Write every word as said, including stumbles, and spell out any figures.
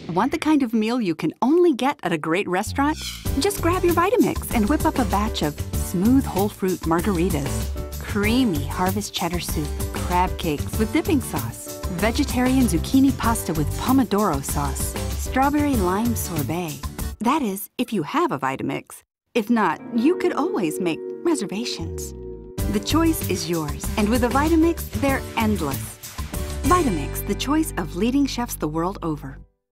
Want the kind of meal you can only get at a great restaurant? Just grab your Vitamix and whip up a batch of smooth whole fruit margaritas, creamy harvest cheddar soup, crab cakes with dipping sauce, vegetarian zucchini pasta with pomodoro sauce, strawberry lime sorbet. That is, if you have a Vitamix. If not, you could always make reservations. The choice is yours, and with a Vitamix, they're endless. Vitamix, the choice of leading chefs the world over.